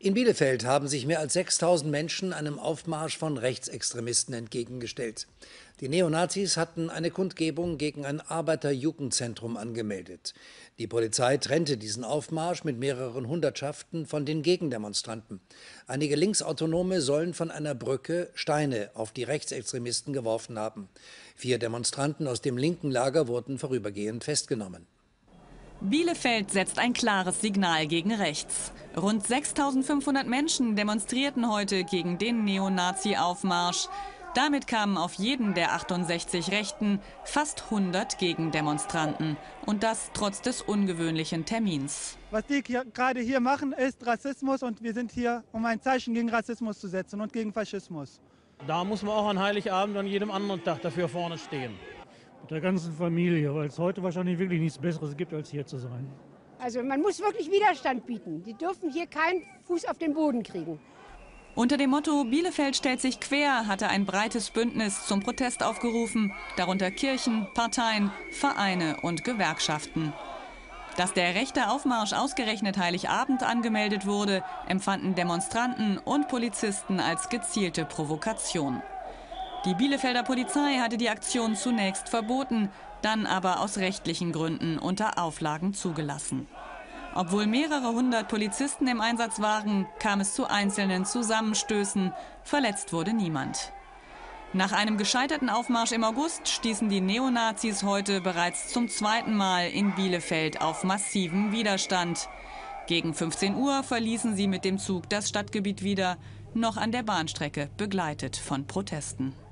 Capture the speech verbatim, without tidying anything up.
In Bielefeld haben sich mehr als sechstausend Menschen einem Aufmarsch von Rechtsextremisten entgegengestellt. Die Neonazis hatten eine Kundgebung gegen ein Arbeiterjugendzentrum angemeldet. Die Polizei trennte diesen Aufmarsch mit mehreren Hundertschaften von den Gegendemonstranten. Einige Linksautonome sollen von einer Brücke Steine auf die Rechtsextremisten geworfen haben. Vier Demonstranten aus dem linken Lager wurden vorübergehend festgenommen. Bielefeld setzt ein klares Signal gegen rechts. Rund sechstausendfünfhundert Menschen demonstrierten heute gegen den Neonazi-Aufmarsch. Damit kamen auf jeden der achtundsechzig Rechten fast hundert Gegendemonstranten. Und das trotz des ungewöhnlichen Termins. Was die hier, gerade hier machen, ist Rassismus. Und wir sind hier, um ein Zeichen gegen Rassismus zu setzen und gegen Faschismus. Da muss man auch an Heiligabend und jedem anderen Tag dafür vorne stehen. Mit der ganzen Familie, weil es heute wahrscheinlich wirklich nichts Besseres gibt, als hier zu sein. Also man muss wirklich Widerstand bieten. Die dürfen hier keinen Fuß auf den Boden kriegen. Unter dem Motto Bielefeld stellt sich quer hatte ein breites Bündnis zum Protest aufgerufen, darunter Kirchen, Parteien, Vereine und Gewerkschaften. Dass der rechte Aufmarsch ausgerechnet Heiligabend angemeldet wurde, empfanden Demonstranten und Polizisten als gezielte Provokation. Die Bielefelder Polizei hatte die Aktion zunächst verboten, dann aber aus rechtlichen Gründen unter Auflagen zugelassen. Obwohl mehrere hundert Polizisten im Einsatz waren, kam es zu einzelnen Zusammenstößen. Verletzt wurde niemand. Nach einem gescheiterten Aufmarsch im August stießen die Neonazis heute bereits zum zweiten Mal in Bielefeld auf massiven Widerstand. Gegen fünfzehn Uhr verließen sie mit dem Zug das Stadtgebiet wieder, noch an der Bahnstrecke begleitet von Protesten.